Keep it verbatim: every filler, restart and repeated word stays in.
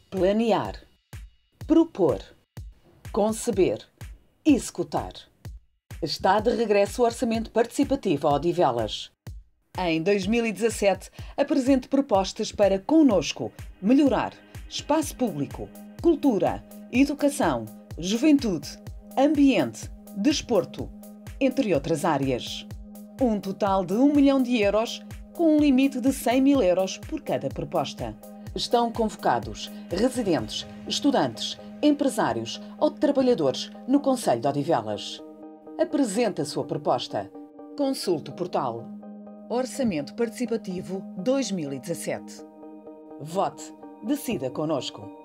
Planear, propor, conceber, executar. Está de regresso o Orçamento Participativo a Odivelas. Em dois mil e dezassete, apresente propostas para Connosco melhorar espaço público, cultura, educação, juventude, ambiente, desporto, entre outras áreas. Um total de um milhão de euros, com um limite de cem mil euros por cada proposta. Estão convocados residentes, estudantes, empresários ou trabalhadores no concelho de Odivelas. Apresente a sua proposta. Consulte o portal. Orçamento Participativo dois mil e dezassete. Vote. Decida connosco.